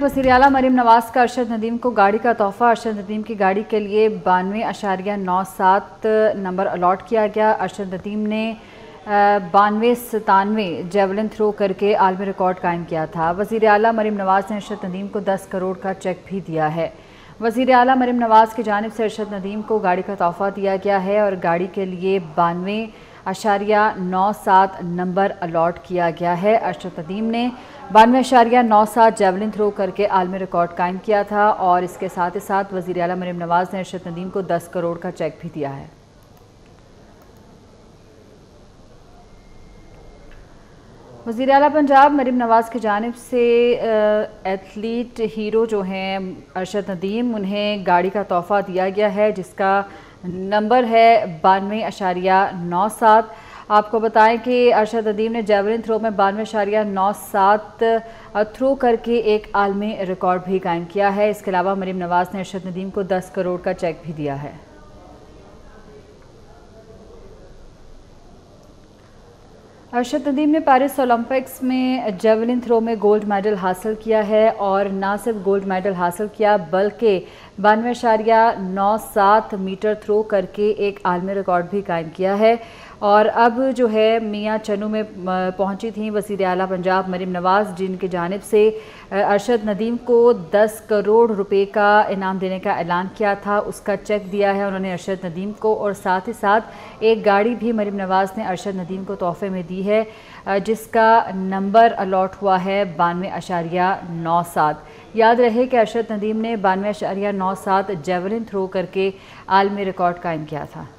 वज़ीर आला मरीम नवाज़ का अरशद नदीम को गाड़ी का तोहफ़ा। अरशद नदीम की गाड़ी के लिए 92.97 नंबर अलॉट किया गया। अरशद नदीम ने 92-97 जेवलिन थ्रो करके आलमी रिकॉर्ड कायम किया था। वज़ीर आला मरीम नवाज़ ने अरशद नदीम को 10 करोड़ का चेक भी दिया है। वज़ीर आला मरीम नवाज़ की जानिब से अरशद नदीम को गाड़ी का तोहफ़ा दिया गया है और गाड़ी के लिए 92.97 नंबर अलॉट किया गया है। अरशद नदीम ने 92.97 जेवलिन थ्रो करके आलमी रिकॉर्ड कायम किया था और इसके साथ ही साथ वज़ीर आला मरीम नवाज़ ने अरशद नदीम को 10 करोड़ का चेक भी दिया है। वज़ीर आला पंजाब मरीम नवाज़ की जानिब से एथलीट हीरो जो हैं अरशद नदीम, उन्हें गाड़ी का तोहफ़ा दिया गया है जिसका नंबर है 92.97। आपको बताएं कि अरशद नदीम ने जेवलिन थ्रो में 92.97 थ्रो करके एक आलमी रिकॉर्ड भी कायम किया है। इसके अलावा मरीम नवाज़ ने अरशद नदीम को 10 करोड़ का चेक भी दिया है। अरशद नदीम ने पेरिस ओलंपिक्स में जेवलिन थ्रो में गोल्ड मेडल हासिल किया है और ना सिर्फ गोल्ड मेडल हासिल किया बल्कि 92.97 मीटर थ्रो करके एक आलमी रिकॉर्ड भी कायम किया है। और अब जो है मियां चन्नू में पहुंची थी वज़ीर आला पंजाब मरीम नवाज़, जिनकी जानिब से अरशद नदीम को 10 करोड़ रुपए का इनाम देने का ऐलान किया था। उसका चेक दिया है उन्होंने अरशद नदीम को और साथ ही साथ एक गाड़ी भी मरीम नवाज़ ने अरशद नदीम को तोहफे में दी है जिसका नंबर अलॉट हुआ है 92.97। याद रहे कि अरशद नदीम ने 92.97 जेवलिन थ्रो करके आलमी रिकॉर्ड कायम किया था।